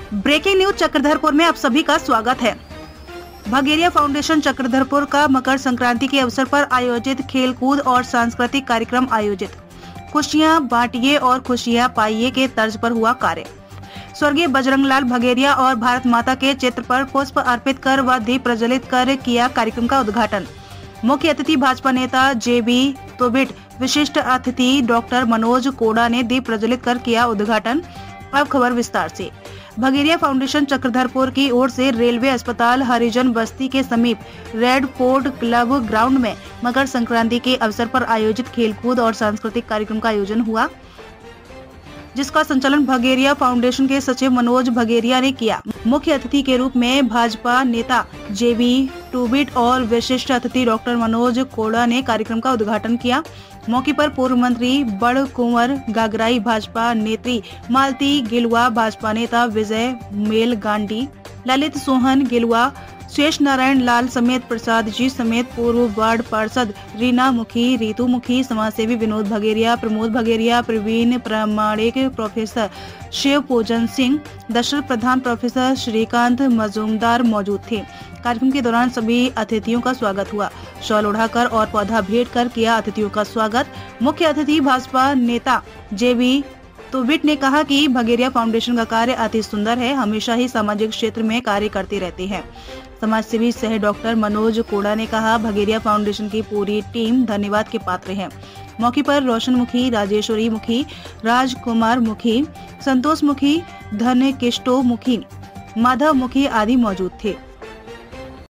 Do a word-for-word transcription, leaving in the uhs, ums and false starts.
Breaking news Chakradharpur में आप सभी का स्वागत है। भगेरिया फाउंडेशन चक्रधरपुर का मकर संक्रांति के अवसर पर आयोजित खेल कूद और सांस्कृतिक कार्यक्रम आयोजित। खुशियां बांटिए और खुशियां पाइए के तर्ज पर हुआ कार्य। स्वर्गीय बजरंगलाल भगेरिया और भारत माता के चित्र पर पुष्प अर्पित कर व दीप प्रज्वलित कर किया कार्यक्रम का उद्घाटन। मुख्य अतिथि भाजपा नेता जे बी तोबिट, विशिष्ट अतिथि डॉक्टर मनोज कोड़ा ने दीप प्रज्वलित कर किया उद्घाटन। अब खबर विस्तार से। भगेरिया फाउंडेशन चक्रधरपुर की ओर से रेलवे अस्पताल हरिजन बस्ती के समीप रेड फोर्ट क्लब ग्राउंड में मकर संक्रांति के अवसर पर आयोजित खेलकूद और सांस्कृतिक कार्यक्रम का आयोजन हुआ, जिसका संचालन भगेरिया फाउंडेशन के सचिव मनोज भगेरिया ने किया। मुख्य अतिथि के रूप में भाजपा नेता जे बी टूबिट और विशिष्ट अतिथि डॉक्टर मनोज कोड़ा ने कार्यक्रम का उद्घाटन किया। मौके पर पूर्व मंत्री बड़ कुंवर गागराई, भाजपा नेत्री मालती गिलुआ, भाजपा नेता विजय मेल गांडी, ललित सोहन गिलुआ, शेष नारायण लाल समेत प्रसाद जी समेत पूर्व वार्ड पार्षद रीना मुखी, रीतू मुखी, समाजसेवी विनोद भगेरिया, प्रमोद भगेरिया, प्रवीण प्रामाणिक, प्रोफेसर शिव पूजन सिंह, दशरथ प्रधान, प्रोफेसर श्रीकांत मजूमदार मौजूद थे। कार्यक्रम के दौरान सभी अतिथियों का स्वागत हुआ। शॉल उड़ाकर और पौधा भेंट कर किया अतिथियों का स्वागत। मुख्य अतिथि भाजपा नेता जे बी तोबिट ने कहा कि भगेरिया फाउंडेशन का कार्य अति सुंदर है, हमेशा ही सामाजिक क्षेत्र में कार्य करते रहते हैं। समाजसेवी सह डॉक्टर मनोज कोड़ा ने कहा, भगेरिया फाउंडेशन की पूरी टीम धन्यवाद के पात्र है। मौके पर रोशन मुखी, राजेश्वरी मुखी, राजकुमार मुखी, संतोष मुखी, धनकिष्टो मुखी, माधव मुखी आदि मौजूद थे।